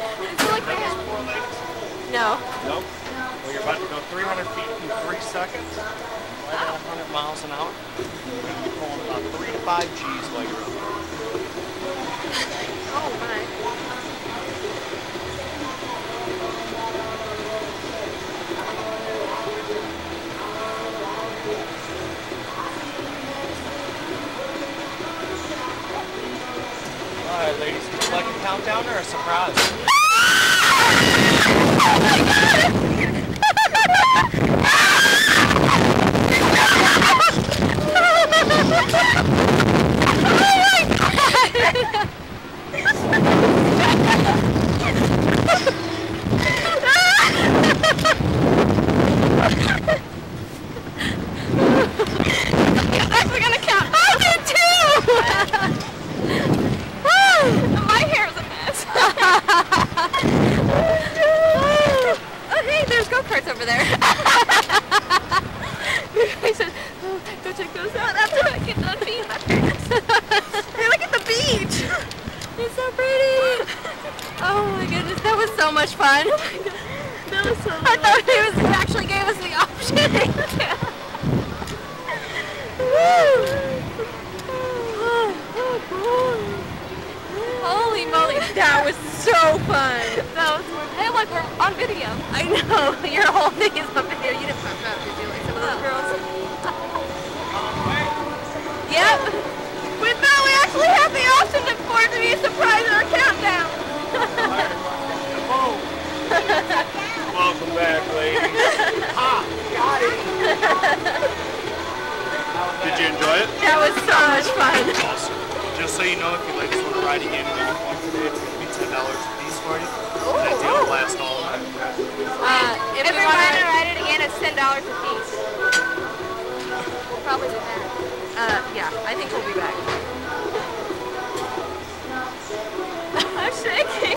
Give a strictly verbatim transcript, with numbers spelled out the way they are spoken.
it like That was four legs? No. Nope. Well, you're about to go three hundred feet in three seconds. Right at one hundred miles an hour. You're going to be pulling about three to five G's while you're up there. Oh my. Alright, ladies, would you like a countdown or a surprise? Oh my god! Go-karts over there. He said, oh, go check those out after I get done being my parents. Hey, look at the beach. It's so pretty. Oh my goodness, that was so much fun. Oh my God. That was so fun. I thought he was actually gave us the option. Holy moly, that was so fun. That was fun. Hey, look, we're on video. I know, your whole thing is on video. You didn't pop out, did you, like some of those girls? Yep. But no, we actually have the option to, for it to be a surprise or a countdown. Welcome back, ladies. Ah, got it. Did you enjoy it? That was so much fun. Awesome. Just so you know, if you ladies want to ride again and you want to today, it's going to be ten dollars a piece for you. Ooh, that deal will last all night. Uh, if, if we want to ride it again, it's ten dollars a piece. We'll probably do that. Uh, yeah, I think we'll be back.